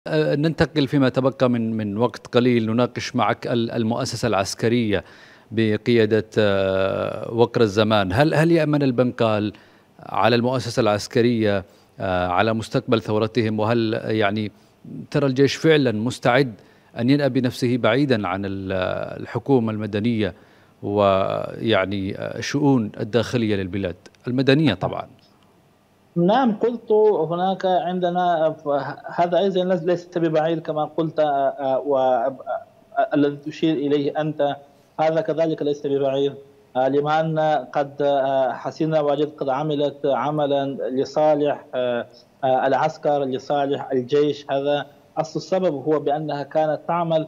ننتقل فيما تبقى من وقت قليل، نناقش معك المؤسسة العسكرية بقيادة وقر الزمان. هل يأمن البنقال على المؤسسة العسكرية على مستقبل ثورتهم؟ وهل يعني ترى الجيش فعلا مستعد أن ينأى بنفسه بعيدا عن الحكومة المدنية ويعني الشؤون الداخلية للبلاد المدنية طبعا؟ نعم، قلت هناك عندنا هذا أيضا ليس ببعيد كما قلت، والذي تشير إليه أنت هذا كذلك ليس ببعيد، لما أن قد حسينا وجد قد عملت عملا لصالح العسكر، لصالح الجيش. هذا أصل السبب هو بأنها كانت تعمل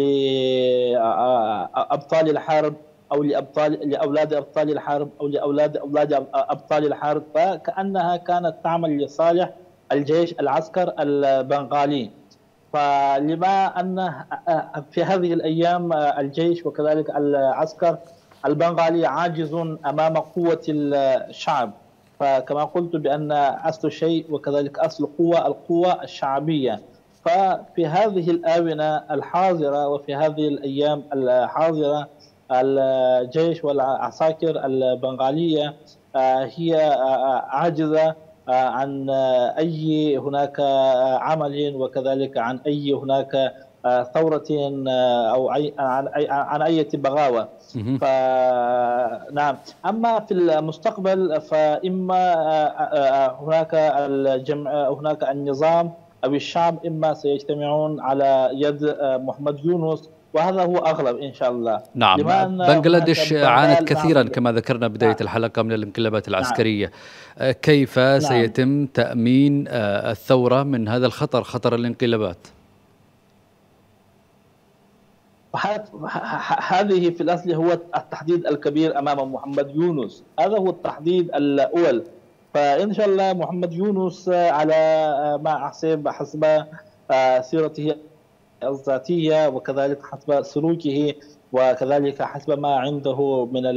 لأبطال الحرب أو لأولاد أبطال الحرب أو لأولاد أبطال الحرب، فكأنها كانت تعمل لصالح الجيش العسكر البنغالي. فلما أن في هذه الأيام الجيش وكذلك العسكر البنغالي عاجز أمام قوة الشعب، فكما قلت بأن أصل الشيء وكذلك أصل القوة الشعبية. ففي هذه الآونة الحاضرة وفي هذه الأيام الحاضرة الجيش والعساكر البنغالية هي عاجزة عن أي هناك عمل وكذلك عن أي هناك ثورة أو عن أي بغاوة. فنعم، أما في المستقبل فإما هناك النظام أو الشعب إما سيجتمعون على يد محمد يونس، وهذا هو أغلب إن شاء الله. نعم، بنغلاديش عانت كثيرا نعم كما ذكرنا بداية الحلقة من الانقلابات العسكرية. كيف نعم سيتم تأمين الثورة من هذا الخطر، خطر الانقلابات؟ هذه في الأصل هو التحديد الكبير أمام محمد يونس، هذا هو التحديد الأول. فإن شاء الله محمد يونس على ما أحسب حسب سيرته الذاتية وكذلك حسب سلوكه وكذلك حسب ما عنده من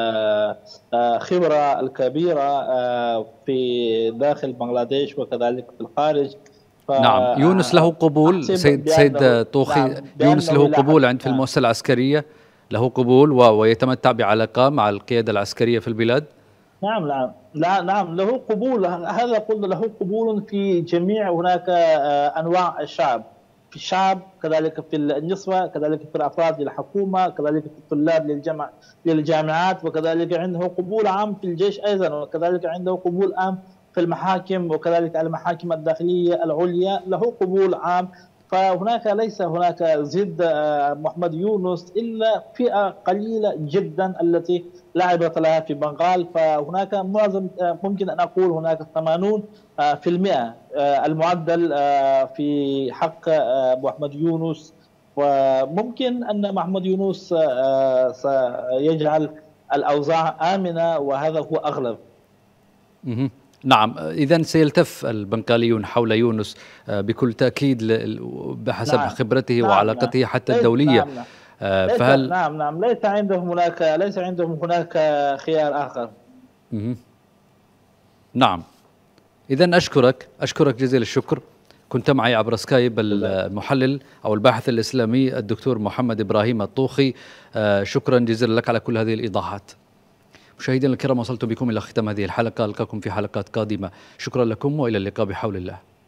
الخبرة الكبيرة في داخل بنغلاديش وكذلك في الخارج. نعم، يونس له قبول سيد طوخي. نعم، يونس له قبول عند في المؤسسة العسكرية، له قبول ويتمتع بعلاقة مع القيادة العسكرية في البلاد. نعم نعم له قبول، هذا قلنا له قبول في جميع هناك أنواع الشعب، في الشعب كذلك في النسوة كذلك في الأفراد للحكومة كذلك في الطلاب للجامعات، وكذلك عنده قبول عام في الجيش أيضا، وكذلك عنده قبول عام في المحاكم وكذلك المحاكم الداخلية العليا له قبول عام. فهناك ليس هناك ضد محمد يونس إلا فئة قليلة جدا التي لا عبرة لها في بنغال. فهناك معظم ممكن أن أقول هناك 80% المعدل في حق محمد يونس، وممكن أن محمد يونس سيجعل الأوضاع آمنة، وهذا هو أغلب. نعم، إذن سيلتف البنغاليون حول يونس بكل تأكيد بحسب خبرته وعلاقته حتى الدولية. فهل نعم ليس عندهم هناك خيار آخر. نعم، إذن أشكرك جزيل الشكر. كنت معي عبر سكايب المحلل أو الباحث الإسلامي الدكتور محمد إبراهيم الطوخي. شكرا جزيلا لك على كل هذه الإيضاحات. مشاهدينا الكرام، وصلت بكم إلى ختام هذه الحلقة، ألقاكم في حلقات قادمة. شكرا لكم وإلى اللقاء بحول الله.